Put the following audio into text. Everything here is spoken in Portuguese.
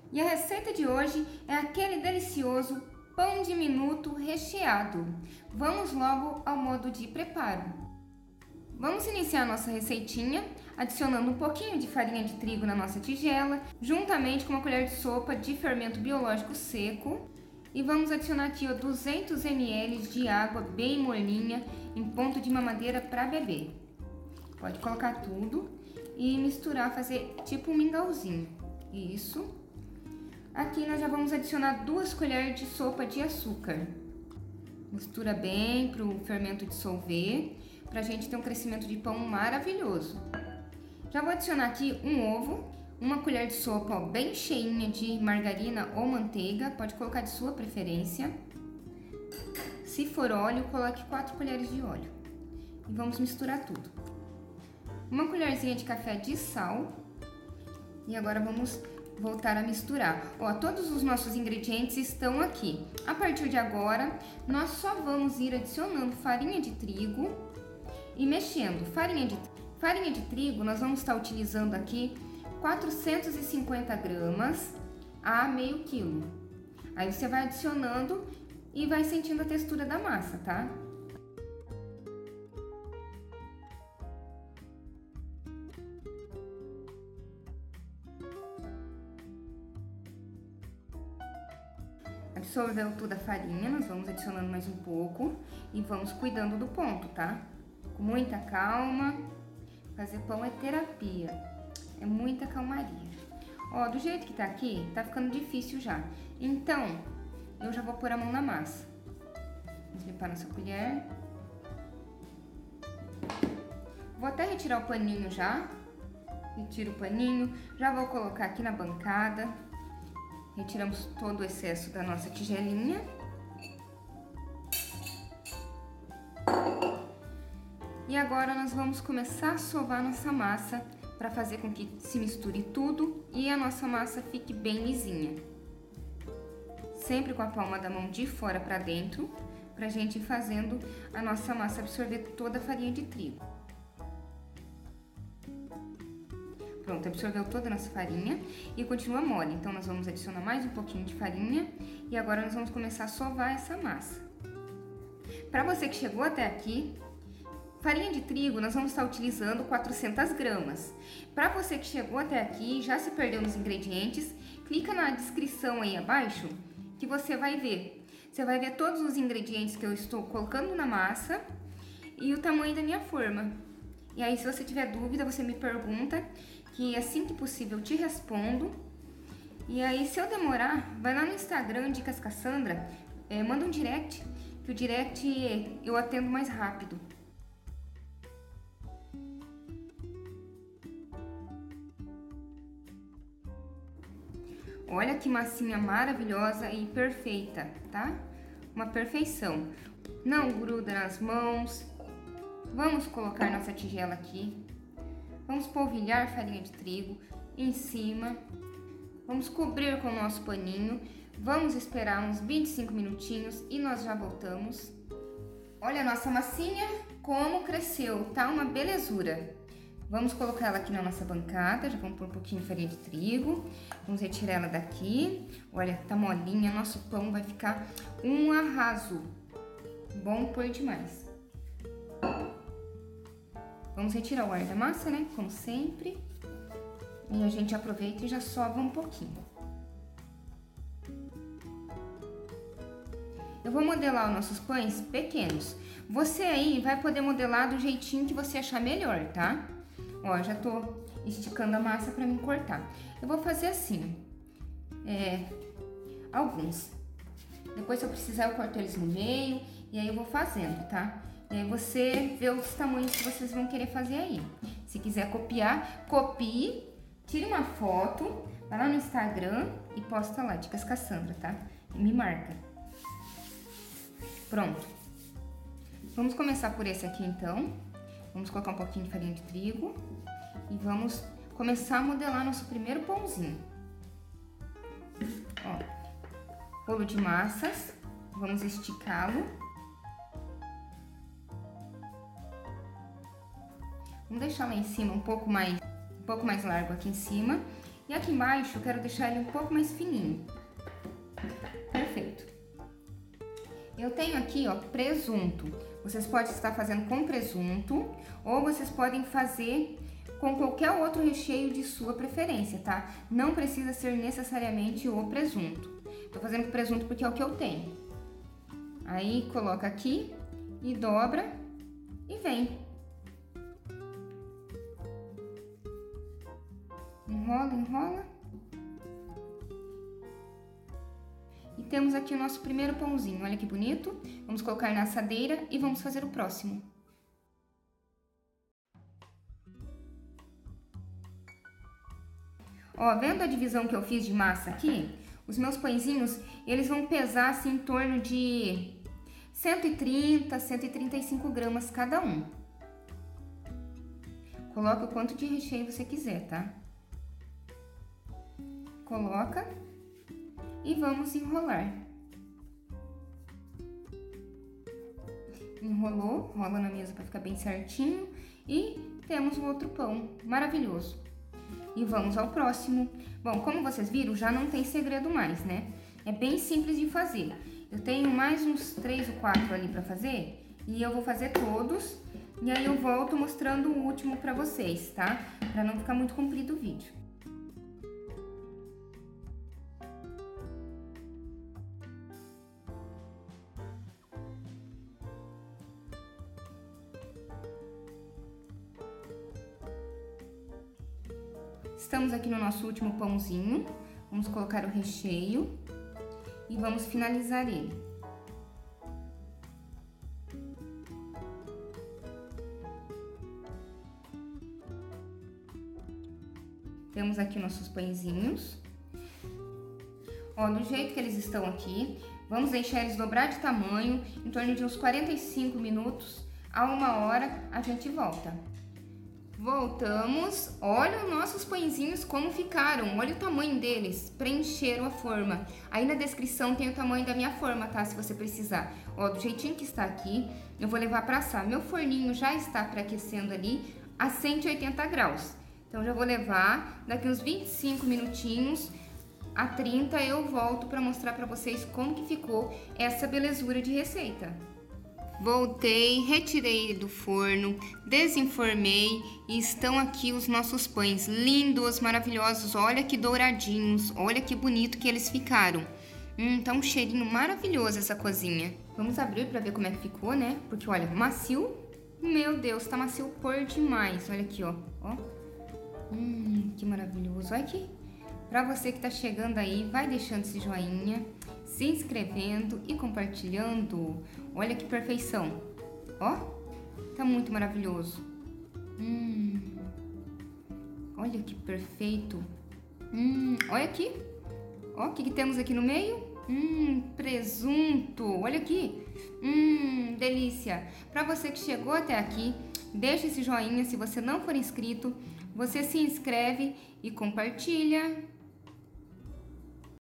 E a receita de hoje é aquele delicioso pão diminuto recheado. Vamos logo ao modo de preparo. Vamos iniciar a nossa receitinha adicionando um pouquinho de farinha de trigo na nossa tigela, juntamente com uma colher de sopa de fermento biológico seco. E vamos adicionar aqui 200 ml de água bem morninha em ponto de mamadeira para beber. Pode colocar tudo e misturar, fazer tipo um mingauzinho. Isso. Aqui nós já vamos adicionar 2 colheres de sopa de açúcar. Mistura bem para o fermento dissolver, para a gente ter um crescimento de pão maravilhoso. Já vou adicionar aqui um ovo, uma colher de sopa bem cheinha de margarina ou manteiga, pode colocar de sua preferência. Se for óleo, coloque 4 colheres de óleo. E vamos misturar tudo. Uma colherzinha de café de sal. E agora vamos voltar a misturar. Ó, todos os nossos ingredientes estão aqui. A partir de agora, nós só vamos ir adicionando farinha de trigo e mexendo. Farinha de trigo, nós vamos estar utilizando aqui 450 gramas a meio quilo. Aí você vai adicionando e vai sentindo a textura da massa, tá? Absorveu toda a farinha, nós vamos adicionando mais um pouco e vamos cuidando do ponto, tá? Com muita calma. Fazer pão é terapia, é muita calmaria. Ó, do jeito que tá aqui, tá ficando difícil já. Então, eu já vou pôr a mão na massa. Vamos limpar nossa colher. Vou até retirar o paninho já. Retiro o paninho, já vou colocar aqui na bancada. Retiramos todo o excesso da nossa tigelinha. E agora nós vamos começar a sovar nossa massa para fazer com que se misture tudo e a nossa massa fique bem lisinha. Sempre com a palma da mão de fora para dentro, para a gente ir fazendo a nossa massa absorver toda a farinha de trigo. Pronto, absorveu toda a nossa farinha e continua mole, então nós vamos adicionar mais um pouquinho de farinha e agora nós vamos começar a sovar essa massa. Para você que chegou até aqui, farinha de trigo nós vamos estar utilizando 400 gramas. Para você que chegou até aqui e já se perdeu nos ingredientes, clica na descrição aí abaixo que você vai ver. Você vai ver todos os ingredientes que eu estou colocando na massa e o tamanho da minha forma. E aí, se você tiver dúvida, você me pergunta, que assim que possível eu te respondo. E aí, se eu demorar, vai lá no Instagram, Dicas Cassandra, manda um direct, que o direct eu atendo mais rápido. Olha que massinha maravilhosa e perfeita, tá? Uma perfeição. Não gruda nas mãos. Vamos colocar nossa tigela aqui. Vamos polvilhar farinha de trigo em cima. Vamos cobrir com o nosso paninho. Vamos esperar uns 25 minutinhos e nós já voltamos. Olha a nossa massinha como cresceu, tá? Uma belezura. Vamos colocar ela aqui na nossa bancada, já vamos pôr um pouquinho de farinha de trigo, vamos retirar ela daqui. Olha, tá molinha, nosso pão vai ficar um arraso. Bom por demais. Vamos retirar o ar da massa, né, como sempre. E a gente aproveita e já sova um pouquinho. Eu vou modelar os nossos pães pequenos. Você aí vai poder modelar do jeitinho que você achar melhor, tá? Ó, já tô esticando a massa pra mim cortar. Eu vou fazer assim, alguns. Depois, se eu precisar, eu corto eles no meio e aí eu vou fazendo, tá? E aí você vê os tamanhos que vocês vão querer fazer aí. Se quiser copiar, copie, tire uma foto, vai lá no Instagram e posta lá, Dicas Cassandra, tá? E me marca. Pronto. Vamos começar por esse aqui, então. Vamos colocar um pouquinho de farinha de trigo e vamos começar a modelar nosso primeiro pãozinho. Ó, rolo de massas, vamos esticá-lo. Vamos deixar lá em cima um pouco mais largo aqui em cima E aqui embaixo eu quero deixar ele um pouco mais fininho. Perfeito. Eu tenho aqui, ó, presunto. Vocês podem estar fazendo com presunto ou vocês podem fazer com qualquer outro recheio de sua preferência, tá? Não precisa ser necessariamente o presunto. Tô fazendo com presunto porque é o que eu tenho. Aí coloca aqui e dobra e vem. Enrola, enrola. E temos aqui o nosso primeiro pãozinho. Olha que bonito. Vamos colocar na assadeira e vamos fazer o próximo. Ó, vendo a divisão que eu fiz de massa aqui, os meus pãezinhos, eles vão pesar assim em torno de 130, 135 gramas cada um. Coloca o quanto de recheio você quiser, tá? Coloca e vamos enrolar. Enrolou, rola na mesa para ficar bem certinho e temos o outro pão maravilhoso. E vamos ao próximo. Bom, como vocês viram, já não tem segredo mais, né? É bem simples de fazer. Eu tenho mais uns 3 ou 4 ali para fazer e eu vou fazer todos. E aí eu volto mostrando o último para vocês, tá? Para não ficar muito comprido o vídeo. Estamos aqui no nosso último pãozinho, vamos colocar o recheio e vamos finalizar ele. Temos aqui nossos pãezinhos. Ó, do jeito que eles estão aqui, vamos deixar eles dobrar de tamanho, em torno de uns 45 minutos a 1 hora, a gente volta. Voltamos, olha os nossos pãezinhos como ficaram, olha o tamanho deles, preencheram a forma. Aí na descrição tem o tamanho da minha forma, tá? Se você precisar. Ó, do jeitinho que está aqui, eu vou levar para assar. Meu forninho já está pré-aquecendo ali a 180 graus. Então já vou levar, daqui uns 25 minutinhos a 30 eu volto para mostrar para vocês como que ficou essa belezura de receita. Voltei, retirei do forno, desenformei e estão aqui os nossos pães, lindos, maravilhosos, olha que douradinhos, olha que bonito que eles ficaram. Tá um cheirinho maravilhoso essa cozinha. Vamos abrir para ver como é que ficou, né? Porque olha, macio, meu Deus, tá macio por demais, olha aqui, ó. Que maravilhoso, olha aqui. Pra você que tá chegando aí, vai deixando esse joinha, se inscrevendo e compartilhando. Olha que perfeição. Ó, tá muito maravilhoso. Olha que perfeito. Olha aqui. Ó, o que temos aqui no meio? Presunto. Olha aqui. Delícia. Pra você que chegou até aqui, deixa esse joinha. Se você não for inscrito, você se inscreve e compartilha.